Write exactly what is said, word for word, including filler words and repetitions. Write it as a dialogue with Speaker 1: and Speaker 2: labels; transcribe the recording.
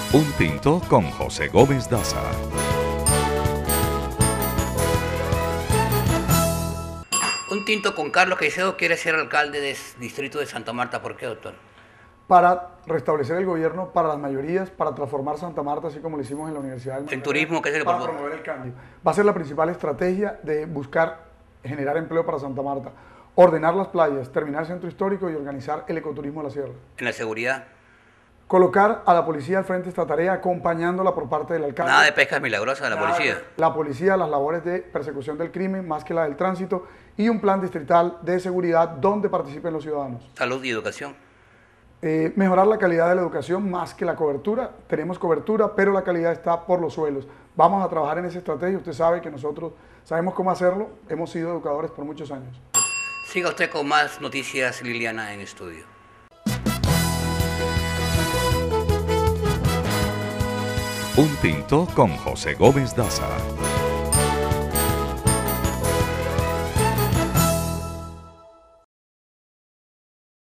Speaker 1: Un tinto con José Gómez Daza.
Speaker 2: Un tinto con Carlos Caicedo quiere ser alcalde del distrito de Santa Marta. ¿Por qué, doctor?
Speaker 3: Para restablecer el gobierno para las mayorías, para transformar Santa Marta, así como lo hicimos en la Universidad del
Speaker 2: En
Speaker 3: Magdalena,
Speaker 2: turismo, ¿qué se le
Speaker 3: para
Speaker 2: propone?
Speaker 3: promover el cambio. Va a ser la principal estrategia de buscar generar empleo para Santa Marta, ordenar las playas, terminar el centro histórico y organizar el ecoturismo de la sierra.
Speaker 2: En la seguridad.
Speaker 3: Colocar a la policía al frente de esta tarea, acompañándola por parte del alcalde.
Speaker 2: Nada de pescas milagrosas de la
Speaker 3: Nada
Speaker 2: policía.
Speaker 3: de- La policía, las labores de persecución del crimen, más que la del tránsito, y un plan distrital de seguridad donde participen los ciudadanos.
Speaker 2: Salud y educación.
Speaker 3: Eh, mejorar la calidad de la educación más que la cobertura. Tenemos cobertura, pero la calidad está por los suelos. Vamos a trabajar en esa estrategia. Usted sabe que nosotros sabemos cómo hacerlo. Hemos sido educadores por muchos años.
Speaker 2: Siga usted con más noticias, Liliana, en estudio.
Speaker 1: Un tinto con José Gómez Daza.